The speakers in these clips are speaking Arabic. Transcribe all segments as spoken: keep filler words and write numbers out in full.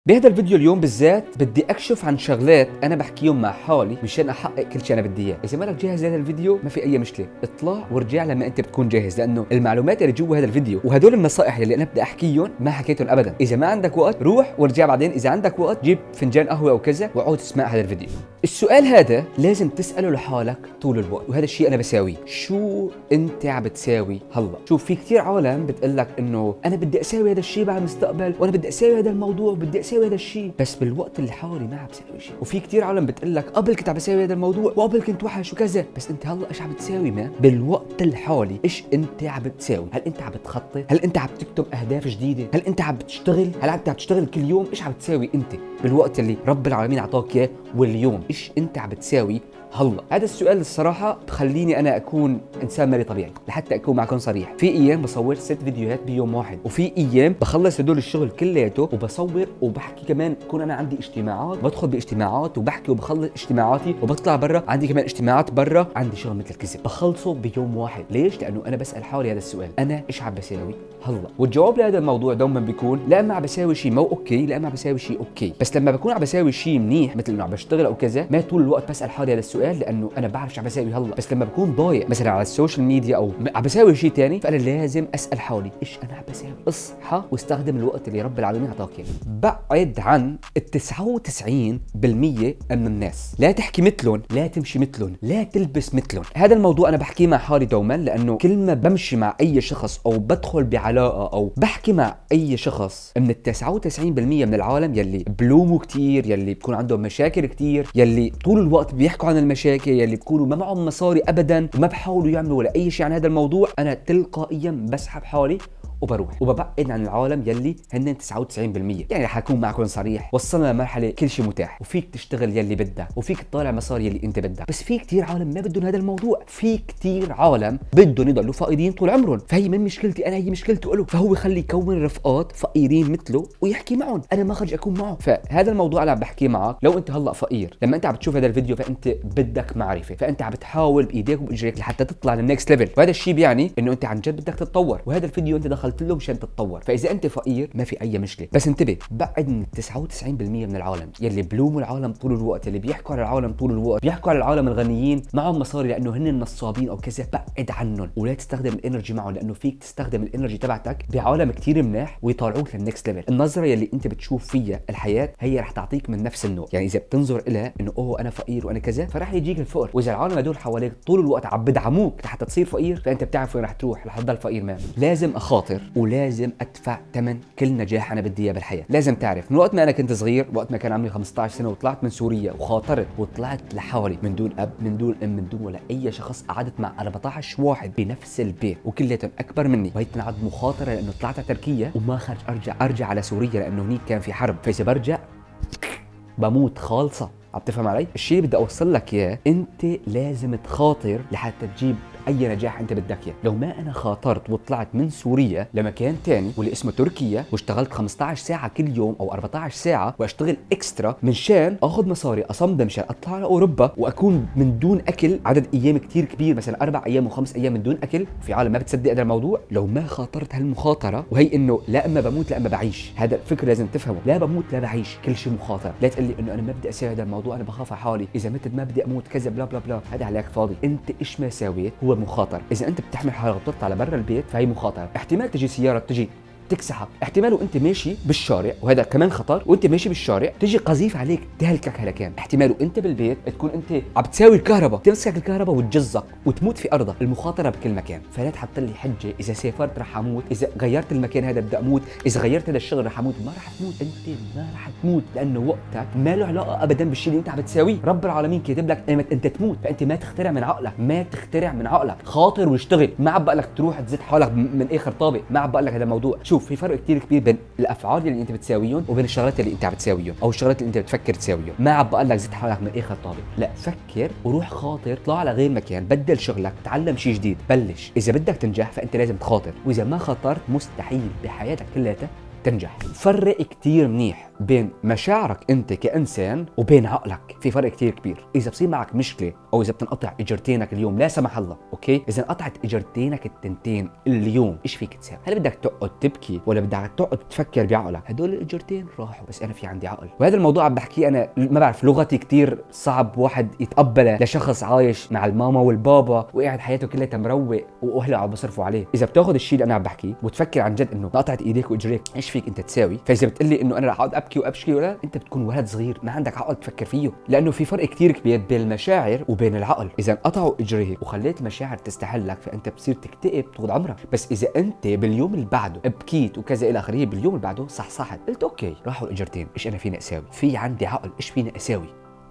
بهذا الفيديو اليوم بالذات بدي اكشف عن شغلات انا بحكيهم مع حالي مشان احقق كل شيء انا بدي اياه. اذا مالك جاهز لهذا الفيديو ما في اي مشكله، اطلع وارجع لما انت بتكون جاهز، لانه المعلومات اللي جوا هذا الفيديو وهدول النصائح اللي انا بدي احكيهم ما حكيتهم ابدا. اذا ما عندك وقت روح وارجع بعدين، اذا عندك وقت جيب فنجان قهوه او كذا وقعد تسمع هذا الفيديو. السؤال هذا لازم تساله لحالك طول الوقت، وهذا الشيء انا بساويه. شو انت عم بتساوي هلا؟ شوف، في كثير عالم بتقول لك انه انا بدي اساوي هذا الشيء بعد المستقبل، وانا بدي اساوي هذا الموضوع وبدي اساوي هذا الشيء، بس بالوقت اللي حالي ما عم بساوي شيء. وفي كثير عالم بتقول لك قبل كنت عم بساوي هذا الموضوع وقبل كنت وحش وكذا، بس انت هلا ايش عم بتساوي؟ ما بالوقت الحالي ايش انت عم بتساوي؟ هل انت عم بتخطط؟ هل انت عم تكتب اهداف جديده؟ هل انت عم بتشتغل؟ هل انت عم بتشتغل كل يوم؟ ايش عم بتساوي انت بالوقت اللي رب العالمين اعطاك اياه؟ واليوم ايش انت عم بتساوي هلا؟ هذا السؤال الصراحه بخليني انا اكون انسان مالي طبيعي. لحتى اكون معكم صريح، في ايام بصور ست فيديوهات بيوم واحد، وفي ايام بخلص هدول الشغل كلياته وبصور وبحكي كمان. بكون انا عندي اجتماعات، بدخل باجتماعات وبحكي وبخلص اجتماعاتي وبطلع برا، عندي كمان اجتماعات برا، عندي شغل مثل الكذب بخلصه بيوم واحد. ليش؟ لانه انا بسال حالي هذا السؤال، انا ايش عم بساوي هلا؟ والجواب لهذا الموضوع دوما بيكون لا اما عم بساوي شيء مو اوكي، لا اما عم بساوي شيء اوكي. بس لما بكون عم بساوي شيء منيح مثل انه عم بشتغل او كذا، ما طول الوقت بسال حالي هذا السؤال، لانه انا بعرف شو عم بساوي هلا. بس لما بكون ضايق مثلا على السوشيال ميديا او عم بساوي شيء ثاني، فانا لازم اسال حالي ايش انا عم بساوي. اصحى واستخدم الوقت اللي رب العالمين اعطاك اياه. بعد عن ال تسعة وتسعين بالمية من الناس، لا تحكي مثلهم، لا تمشي مثلهم، لا تلبس مثلهم. هذا الموضوع انا بحكيه مع حالي دوما، لانه كل ما بمشي مع اي شخص او بدخل بعلاقه او بحكي مع اي شخص من ال تسعة وتسعين بالمية من العالم يلي بلوموا كثير، يلي بكون عندهم مشاكل كثير، يلي طول الوقت بيحكوا عن المشاكل، يلي بيكونوا ما معهم مصاري ابدا وما بحاولوا يعملوا ولا اي شيء عن هذا الموضوع، انا تلقائيا بسحب حالي وبروح وببعد عن العالم يلي هن تسعة وتسعين بالمية. يعني رح اكون معكم صريح، وصلنا لمرحله كل شيء متاح، وفيك تشتغل يلي بدك، وفيك تطالع مصاري يلي انت بدك. بس في كثير عالم ما بدهم هذا الموضوع، في كثير عالم بدهم يضلوا فقيرين طول عمرهم. فهي من مشكلتي انا، هي مشكلته له، فهو يخلي يكون رفقات فقيرين مثله ويحكي معهم. انا ما خرج اكون معه. فهذا الموضوع انا عم بحكيه معك. لو انت هلا فقير، لما انت عم تشوف هذا الفيديو فانت بدك معرفه، فانت عم بتحاول بايديك وباجريك لحتى تطلع للنكست ليفل، وهذا الشيء بيعني انه انت عن جد بدك تتطور، وهذا الفيديو انت دخلت له مشان تتطور. فاذا انت فقير ما في اي مشكله، بس انتبه، بعد من تسعة وتسعين بالمية من العالم يلي بلوموا العالم طول الوقت، يلي بيحكوا على العالم طول الوقت، بيحكوا على العالم الغنيين معهم مصاري لانه هن نصابين او كذا. بعد عنهم ولا تستخدم الانرجي معهم، لانه فيك تستخدم الانرجي تبعتك بعالم كثير منيح ويطالعوك للنكست ليفل. النظره يلي انت بتشوف فيها الحياه هي رح تعطيك من نفس النوع. يعني اذا بتنظر لها انه اوه انا فقير وانا كذا، فرح يجيك الفقر. واذا العالم هدول حواليك طول الوقت عم بدعموك لحتى تصير فقير، فانت بتعرف وين رح تروح، رح تضل فقير. ما لازم اخاطر ولازم ادفع ثمن كل نجاح انا بدي اياه بالحياه. لازم تعرف، من وقت ما انا كنت صغير، وقت ما كان عمري خمسة عشر سنه وطلعت من سوريا وخاطرت وطلعت لحالي من دون اب، من دون ام، من دون ولا اي شخص، قعدت مع أربعة عشر واحد بنفس البيت وكلياتهم اكبر مني، وهي تنعد مخاطره لانه طلعت على تركيا وما خرج ارجع ارجع على سوريا لانه هنيك كان في حرب. فاذا برجع بموت خالصه. عم تفهم علي؟ الشيء اللي بدي اوصل لك اياه، انت لازم تخاطر لحتى تجيب اي نجاح انت بدك اياه. لو ما انا خاطرت وطلعت من سوريا لمكان ثاني واللي اسمه تركيا، واشتغلت خمسة عشر ساعه كل يوم او أربعة عشر ساعه واشتغل اكسترا منشان اخذ مصاري اصمد مشان اطلع على اوروبا واكون من دون اكل عدد ايام كثير كبير، مثلا اربع ايام وخمس ايام من دون اكل، في عالم ما بتصدق هذا الموضوع. لو ما خاطرت هالمخاطره، وهي انه لا اما بموت لا اما بعيش، هذا الفكر لازم تفهمه، لا بموت لا بعيش، كل شيء مخاطره. لا تقول لي انه انا ما بدي اسوي هذا الموضوع، انا بخاف على حالي، اذا متت ما بدي اموت كذا بلا بلا بلا، هذا عليك فاضي. انت ايش ما سويت هو مخاطر. اذا انت بتحمل حالك وتطلع لبرا البيت فهي مخاطره. احتمال تجي سياره تجي تكسحك، احتمال وانت ماشي بالشارع، وهذا كمان خطر، وانت ماشي بالشارع تجي قذيفه عليك تهلكك هلكان. احتمال وانت بالبيت تكون انت عم تساوي الكهرباء تمسك الكهرباء وتجزك وتموت في ارضك. المخاطره بكل مكان. فلا تحط لي حجه اذا سافرت رح اموت، اذا غيرت المكان هذا بدي اموت، اذا غيرت هذا الشغل رح اموت. ما رح تموت، انت ما رح تموت، لانه وقتك ما له علاقه ابدا بالشيء اللي انت عم تساويه. رب العالمين كاتب لك انت تموت، فانت ما تخترع من عقلك، ما تخترع من عقلك، خاطر واشتغل. ما عم بقول لك تروح تزيد حالك من اخر طابق، ما عم بقول لك هذا الموضوع. شوف، في فرق كثير كبير بين الافعال اللي انت بتساويهم وبين الشغلات اللي انت عم بتساويهم او الشغلات اللي انت بتفكر تساويهم. ما عم بقول لك زد حالك من اخر طابق، لا، فكر وروح خاطر، طلع على غير مكان، بدل شغلك، تعلم شيء جديد، بلش. اذا بدك تنجح فانت لازم تخاطر، واذا ما خاطرت مستحيل بحياتك كلها تنجح. فرق كتير منيح بين مشاعرك انت كانسان وبين عقلك في فرق كتير كبير. اذا بصير معك مشكله او اذا بتنقطع اجرتينك اليوم لا سمح الله، اوكي، اذا انقطعت اجرتينك التنتين اليوم ايش فيك تساوي؟ هل بدك تقعد تبكي ولا بدك تقعد تفكر بعقلك هدول الاجرتين راحوا بس انا في عندي عقل؟ وهذا الموضوع عم بحكيه انا ما بعرف، لغتي كتير صعب واحد يتقبلها لشخص عايش مع الماما والبابا وقاعد حياته كلها مروق واهله عم بصرفوا عليه. اذا بتاخذ الشيء اللي انا عم بحكيه وتفكر عن جد انه قطعت ايديك واجريك ايش فيك انت تساوي، فاذا بتقلي انه انا رح اقعد ابكي وابشكي ولا، انت بتكون ولد صغير ما عندك عقل تفكر فيه، لانه في فرق كتير كبير بين المشاعر وبين العقل. اذا انقطعوا اجريك وخليت المشاعر تستحلك فانت بتصير تكتئب طول عمرك، بس اذا انت باليوم اللي بعده بكيت وكذا الى اخره، باليوم اللي بعده صحصحت قلت اوكي راحوا الاجرتين ايش انا فيني اساوي؟ في عندي عقل ايش فيني اساوي؟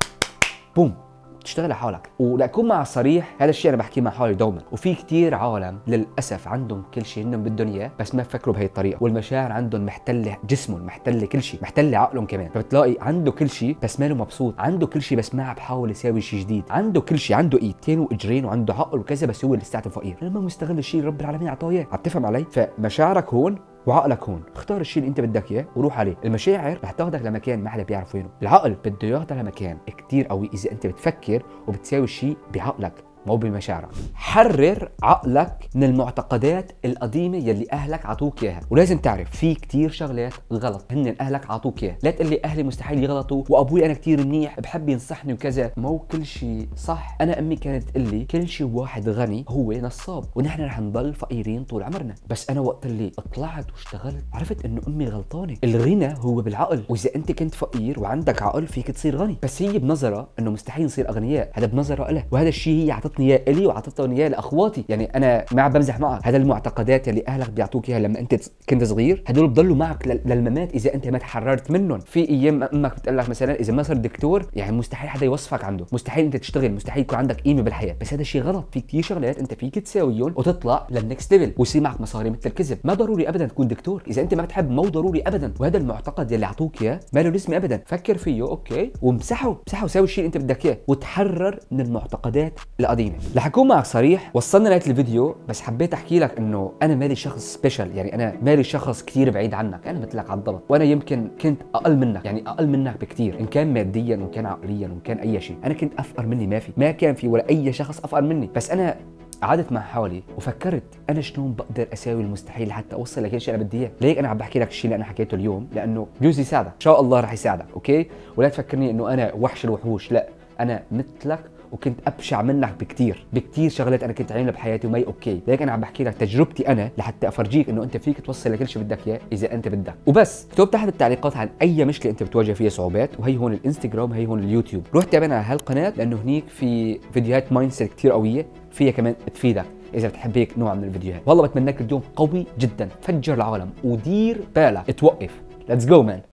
بوم تشتغل لحالك. ولأكون مع صريح هذا الشيء انا بحكيه مع حالي دوما، وفي كتير عالم للاسف عندهم كل شيء انهم بدهم اياه بس ما بفكروا بهي الطريقه، والمشاعر عندهم محتله جسمهم، محتله كل شيء، محتله عقلهم كمان، فبتلاقي عنده كل شيء بس ماله مبسوط، عنده كل شيء بس ما عم بحاول يساوي شيء جديد، عنده كل شيء، عنده ايدتين واجرين وعنده عقل وكذا بس هو لساته فقير، لما مستغل الشيء اللي رب العالمين اعطاه اياه. عم تفهم علي؟ فمشاعرك هون وعقلك هون، اختار الشيء اللي انت بدك اياه وروح عليه. المشاعر رح تاخذك لمكان ما حدا بيعرف وينه، العقل بده ياخذك لمكان كثير قوي اذا انت بتفكر وبتساوي الشيء بعقلك مو بمشاعرك. حرر عقلك من المعتقدات القديمه يلي اهلك عطوك اياها، ولازم تعرف في كثير شغلات غلط هن اهلك عطوك اياها، لا تقول لي اهلي مستحيل يغلطوا وابوي انا كثير منيح بحب ينصحني وكذا، مو كل شيء صح. انا امي كانت تقول لي كل شيء واحد غني هو نصاب ونحن رح نضل فقيرين طول عمرنا، بس انا وقت اللي طلعت واشتغلت عرفت انه امي غلطانه. الغنى هو بالعقل، واذا انت كنت فقير وعندك عقل فيك تصير غني، بس هي بنظرها انه مستحيل نصير اغنياء، هذا بنظرها لها، وهذا الشيء هي عطتني اياه الي وعطتني اياه لاخواتي، يعني انا ما عم بمزح معك، هذا المعتقدات اللي اهلك بيعطوك اياها لما انت كنت صغير هدول بضلوا معك للممات اذا انت ما تحررت منهم. في ايام امك بتقول لك مثلا اذا ما صرت دكتور يعني مستحيل حدا يوصفك عنده، مستحيل انت تشتغل، مستحيل يكون عندك قيمه بالحياه، بس هذا الشيء غلط. في كثير شغلات انت فيك تساويهم وتطلع للنكست ليفل ويصير معك مصاري مثل الكذب. ما ضروري ابدا تكون دكتور اذا انت ما بتحب، مو ضروري ابدا، وهذا المعتقد اللي اعطوك اياه ما له لازمه ابدا. فكر فيه اوكي وامسحه، امسحه وساوي الشيء اللي انت بدك اياه وتحرر من المعتقدات القديمه. رح اكون معك صريح، وصلنا لنهايه الفيديو بس حبيت احكي لك انه انا مالي شخص سبيشال، يعني انا مالي شخص كثير بعيد عنك، انا مثلك على الضبط، وانا يمكن كنت اقل منك، يعني اقل منك بكثير ان كان ماديا وان كان عقليا وان كان اي شيء، انا كنت افقر مني ما في، ما كان في ولا اي شخص افقر مني، بس انا قعدت مع حالي وفكرت انا شلون بقدر اساوي المستحيل لحتى اوصل لكل شيء انا بدي اياه. ليك انا عم بحكي لك الشيء اللي انا حكيته اليوم لانه بجوز يساعدك، ان شاء الله رح يساعدك، اوكي؟ ولا تفكرني انه انا وحش الوحوش، لا انا مثلك وكنت ابشع منك بكثير بكثير شغلات انا كنت عاملها بحياتي وما هي اوكي، ليك انا عم بحكي لك تجربتي انا لحتى افرجيك انه انت فيك توصل لكل شيء بدك اياه اذا انت بدك. وبس اكتب تحت بالتعليقات عن اي مشكله انت بتواجه فيها صعوبات، وهي هون الانستغرام وهي هون اليوتيوب، روح تابعنا على هالقناه لانه هنيك في فيديوهات مايند سيت كثير قويه فيها كمان تفيدك اذا بتحب هيك نوع من الفيديوهات. والله بتمنى لك اليوم قوي جدا، فجر العالم ودير بالك توقف. ليتس جو مان.